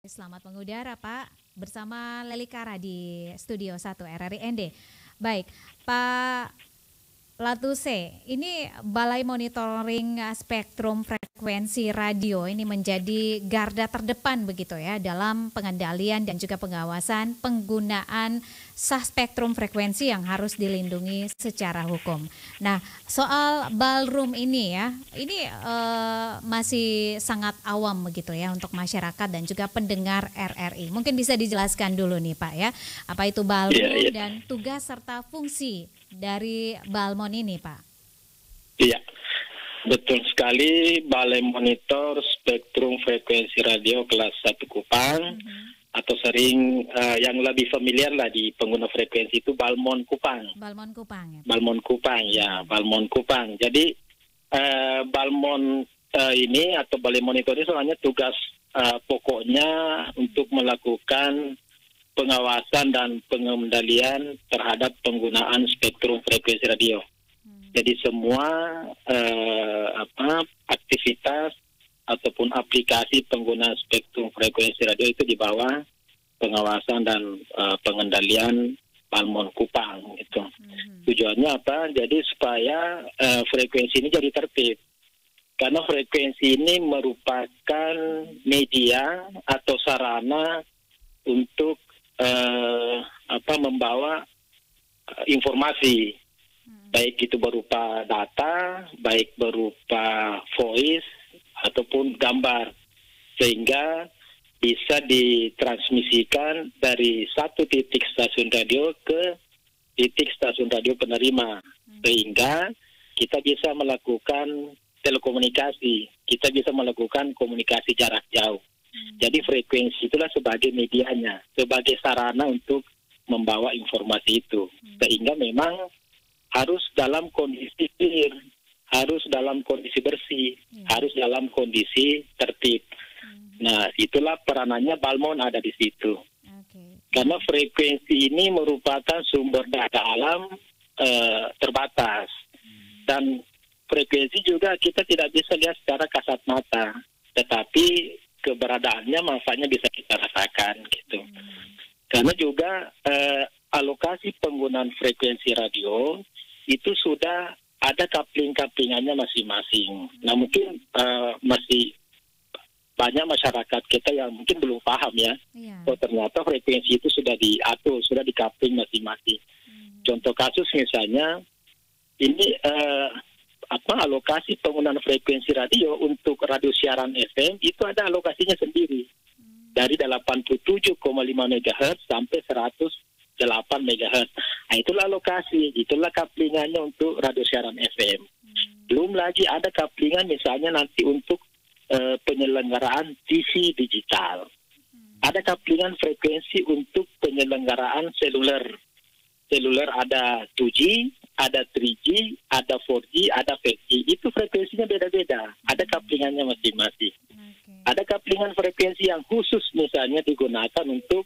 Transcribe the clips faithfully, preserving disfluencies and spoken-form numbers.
Selamat mengudara Pak, bersama Leli Kara di Studio satu R R I N D. Baik, Pak Latuse, ini Balai Monitoring Spektrum Frekuensi Radio ini menjadi garda terdepan begitu ya dalam pengendalian dan juga pengawasan penggunaan sah spektrum frekuensi yang harus dilindungi secara hukum. Nah, soal ballroom ini ya, ini eh, masih sangat awam begitu ya untuk masyarakat dan juga pendengar R R I. Mungkin bisa dijelaskan dulu nih Pak ya, apa itu ballroom yeah, yeah. dan tugas serta fungsi dari Balmon ini, Pak. Iya, betul sekali. Balai Monitor Spektrum Frekuensi Radio kelas satu Kupang, mm-hmm. atau sering uh, yang lebih familiar lah di pengguna frekuensi itu Balmon Kupang. Balmon Kupang ya. Pak? Balmon Kupang ya, Balmon Kupang. Jadi uh, Balmon uh, ini atau Balai Monitor ini soalnya tugas uh, pokoknya untuk melakukan pengawasan dan pengendalian terhadap penggunaan spektrum frekuensi radio. Hmm. Jadi semua eh, apa aktivitas ataupun aplikasi penggunaan spektrum frekuensi radio itu di bawah pengawasan dan eh, pengendalian Balmon Kupang itu. Hmm. Tujuannya apa? Jadi supaya eh, frekuensi ini jadi tertib. Karena frekuensi ini merupakan media atau sarana untuk Uh, apa membawa uh, informasi, hmm. baik itu berupa data, baik berupa voice ataupun gambar, sehingga bisa ditransmisikan dari satu titik stasiun radio ke titik stasiun radio penerima, hmm. sehingga kita bisa melakukan telekomunikasi, kita bisa melakukan komunikasi jarak jauh. Jadi frekuensi itulah sebagai medianya, sebagai sarana untuk membawa informasi itu. Sehingga memang harus dalam kondisi clear, harus dalam kondisi bersih, hmm. harus dalam kondisi tertib. Hmm. Nah, itulah peranannya Balmon ada di situ. Okay. Karena frekuensi ini merupakan sumber data alam eh, terbatas. Hmm. Dan frekuensi juga kita tidak bisa lihat secara kasat mata, tetapi keberadaannya, manfaatnya bisa kita rasakan gitu. Hmm. Karena juga eh, alokasi penggunaan frekuensi radio itu sudah ada kapling-kaplingannya masing-masing. Hmm. Nah mungkin eh, masih banyak masyarakat kita yang mungkin belum paham ya. Yeah. Oh ternyata frekuensi itu sudah diatur, sudah dikapling masing-masing. Hmm. Contoh kasus misalnya ini eh, apa alokasi penggunaan frekuensi radio untuk radio siaran F M itu ada alokasinya sendiri hmm. dari delapan puluh tujuh koma lima megahertz sampai seratus delapan megahertz. Nah, itulah alokasi, itulah kaplingannya untuk radio siaran F M. Hmm. Belum lagi ada kaplingan misalnya nanti untuk uh, penyelenggaraan T V digital. Hmm. Ada kaplingan frekuensi untuk penyelenggaraan seluler. Seluler ada dua G, ada tiga G, ada empat G, ada lima G. Itu frekuensinya beda-beda. Ada kaplingannya masing-masing. Okay. Ada kaplingan frekuensi yang khusus misalnya digunakan untuk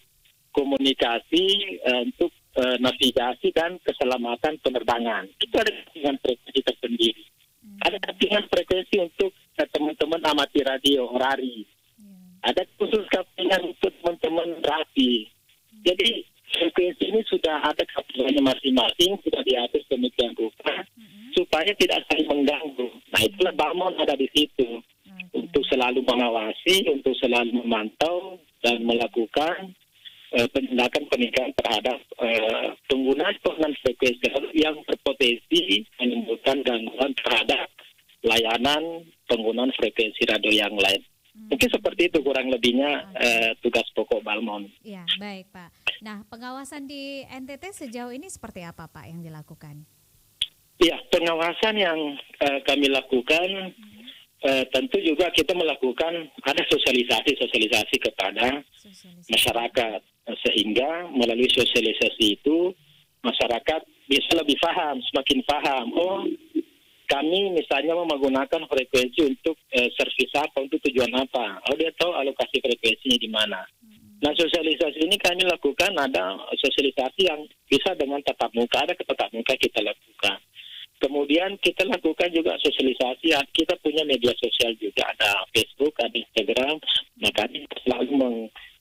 komunikasi, uh, untuk uh, navigasi dan keselamatan penerbangan. Itu ada kaplingan frekuensi tersendiri. Hmm. Ada kaplingan frekuensi untuk uh, teman-teman amati radio, orari. Yeah. Ada khusus kaplingan untuk teman-teman rapi. Hmm. Jadi frekuensi ini sudah ada kaplingannya masing-masing, sudah diatur sedemikian rupa mm-hmm. supaya tidak saling mengganggu. Nah itulah Balmon ada di situ okay. untuk selalu mengawasi, untuk selalu memantau dan melakukan uh, penindakan-penindakan terhadap uh, penggunaan penggunaan frekuensi yang berpotensi menimbulkan gangguan terhadap layanan penggunaan frekuensi radio yang lain. Hmm. Mungkin seperti itu kurang lebihnya okay. uh, tugas pokok Balmon. Ya, baik Pak. Nah, pengawasan di N T T sejauh ini seperti apa Pak yang dilakukan? Ya, pengawasan yang uh, kami lakukan hmm. uh, tentu juga kita melakukan ada sosialisasi-sosialisasi kepada sosialisasi. masyarakat. Sehingga melalui sosialisasi itu masyarakat bisa lebih paham, semakin paham. Oh, kami misalnya mau menggunakan frekuensi untuk eh, servis apa, untuk tujuan apa. Oh dia tahu alokasi frekuensinya di mana. Hmm. Nah sosialisasi ini kami lakukan, ada sosialisasi yang bisa dengan tatap muka, ada ke tatap muka kita lakukan. Kemudian kita lakukan juga sosialisasi, kita punya media sosial juga, ada Facebook, ada Instagram. Nah kami selalu meng,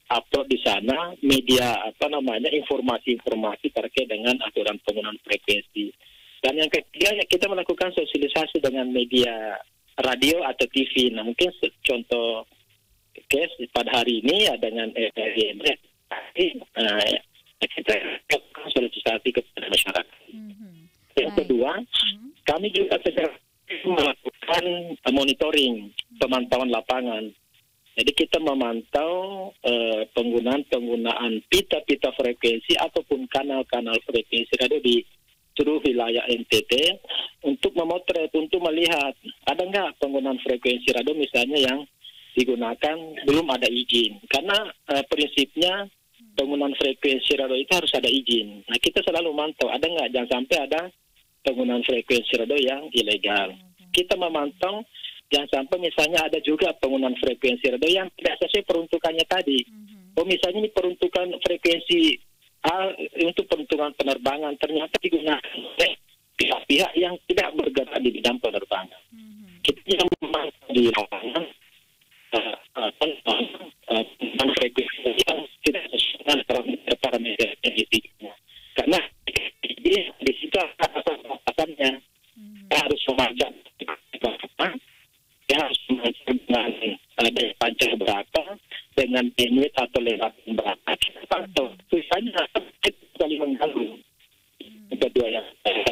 upload di sana media apa namanya informasi-informasi terkait dengan aturan penggunaan frekuensi. Dan yang ketiga ya kita melakukan sosialisasi dengan media radio atau T V. Nah mungkin contoh case pada hari ini ya dengan R R I N D, nah, kita melakukan sosialisasi kepada masyarakat. Mm-hmm. Yang kedua, mm-hmm. kami juga sedang melakukan monitoring, pemantauan lapangan. Jadi kita memantau uh, penggunaan-penggunaan pita-pita frekuensi ataupun kanal-kanal frekuensi radio di seluruh wilayah N T T untuk memotret, untuk melihat ada nggak penggunaan frekuensi radio misalnya yang digunakan belum ada izin. Karena uh, prinsipnya penggunaan frekuensi radio itu harus ada izin. Nah kita selalu mantau ada nggak, jangan sampai ada penggunaan frekuensi radio yang ilegal. Kita memantau jangan sampai misalnya ada juga penggunaan frekuensi radio yang tidak sesuai peruntukannya tadi. Oh misalnya ini peruntukan frekuensi A untuk peruntukan penerbangan ternyata digunakan oleh pihak-pihak yang tidak bergerak di bidang penerbangan. Kita yang memantau di lapangan uh, uh, uh, frekuensi yang tidak sesuai dengan parameter-parameter yang ditingginya. Karena di, di situ apa-apanya kita harus membaca dia harus membaca dengan uh, daya pancar berapa, dengan bandwidth atau lewat berapa. Kita pantau tulisannya kita kali mengganggu. Kedua yang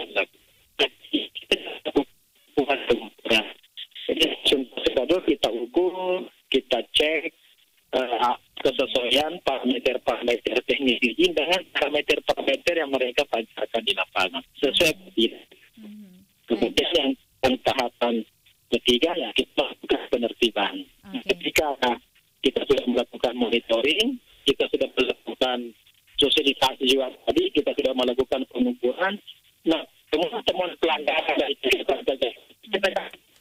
kita lakukan pengukuran. Jadi contoh kita ukur, kita cek uh, kesesuaian parameter-parameter teknis izin dengan parameter-parameter yang mereka pancarkan di lapangan sesuai tidak. Kemudian yang, yang tahapan ketiga ya kita melakukan penertiban. Okay. Ketika nah, kita sudah melakukan monitoring, kita sudah melakukan sosialisasi juga tadi, kita sudah melakukan pengukuran. Nah, temuan-temuan pelanggaran dari kita saja kita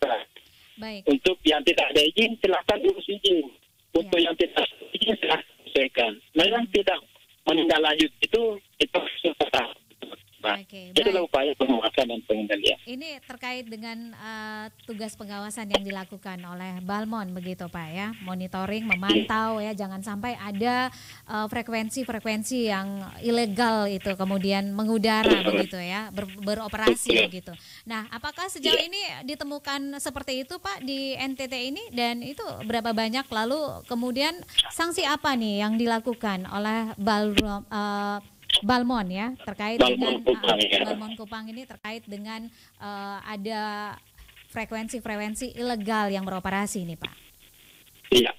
Baik. Untuk yang tidak ada izin silakan urus izin. Untuk ya. yang tidak izin silakan selesaikan. Nah, yang tidak menindaklanjut itu itu sudah. Oke, itulah upaya pengawasan dan pengendalian. Ini terkait dengan uh, tugas pengawasan yang dilakukan oleh Balmon begitu Pak ya, monitoring, memantau ya, jangan sampai ada uh, frekuensi-frekuensi yang ilegal itu kemudian mengudara begitu ya, ber, beroperasi begitu. Nah, apakah sejauh ini ditemukan seperti itu Pak di N T T ini, dan itu berapa banyak, lalu kemudian sanksi apa nih yang dilakukan oleh Balmon uh, Balmon ya terkait Balmon dengan Kupang, uh, ya. Balmon Kupang ini terkait dengan uh, ada frekuensi-frekuensi ilegal yang beroperasi ini Pak? Iya,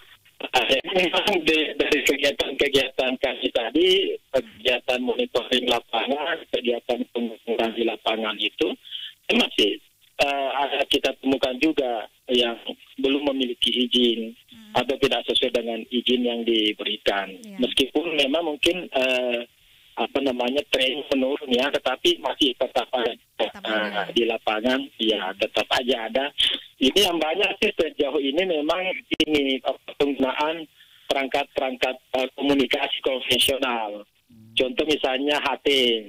memang dari kegiatan-kegiatan kami tadi, kegiatan monitoring lapangan, kegiatan pengukuran di lapangan itu masih uh, ada kita temukan juga yang belum memiliki izin hmm. atau tidak sesuai dengan izin yang diberikan. Ya. Meskipun memang mungkin uh, apa namanya tren menurun ya, tetapi masih tetap ada uh, di lapangan ya, tetap aja ada. Ini yang banyak sih sejauh ini memang ini penggunaan perangkat-perangkat uh, komunikasi konvensional. Contoh misalnya H T.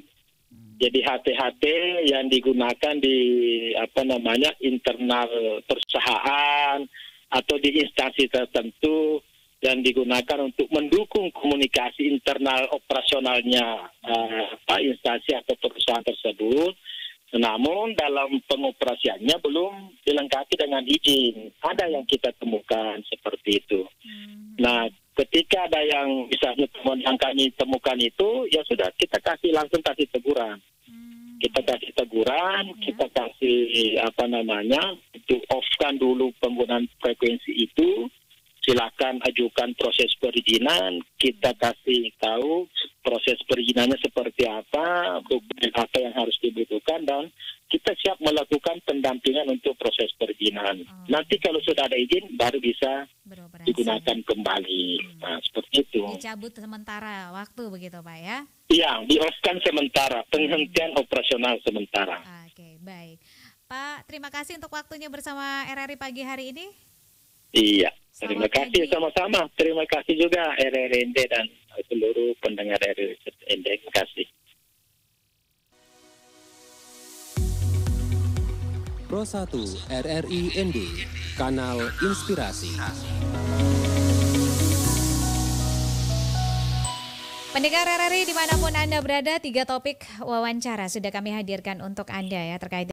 Jadi H T-H T yang digunakan di apa namanya internal perusahaan atau di instansi tertentu dan digunakan untuk mendukung komunikasi internal operasionalnya uh, apa, instansi atau perusahaan tersebut. Namun dalam pengoperasiannya belum dilengkapi dengan izin. Ada yang kita temukan seperti itu. Hmm. Nah, ketika ada yang misalnya temuan yang kami temukan itu, ya sudah kita kasih langsung kasih teguran. Hmm. Kita kasih teguran, ya. kita kasih apa namanya, itu off-kan dulu penggunaan frekuensi itu. Silakan ajukan proses perizinan, kita kasih tahu proses perizinannya seperti apa, dokumen apa yang harus dibutuhkan, dan kita siap melakukan pendampingan untuk proses perizinan. Oh. Nanti kalau sudah ada izin, baru bisa beroperasi, digunakan kembali. Hmm. Nah, seperti itu. Dicabut sementara waktu begitu Pak ya? Iya, di-off-kan sementara, penghentian hmm. operasional sementara. Oke, baik. Pak, terima kasih untuk waktunya bersama R R I pagi hari ini. Iya. Terima Selamat kasih pagi. Sama-sama. Terima kasih juga R R I N D dan seluruh pendengar R R I N D. Terima kasih. Pro satu R R I N D, kanal inspirasi. Pendengar R R I dimanapun Anda berada, tiga topik wawancara sudah kami hadirkan untuk Anda ya terkait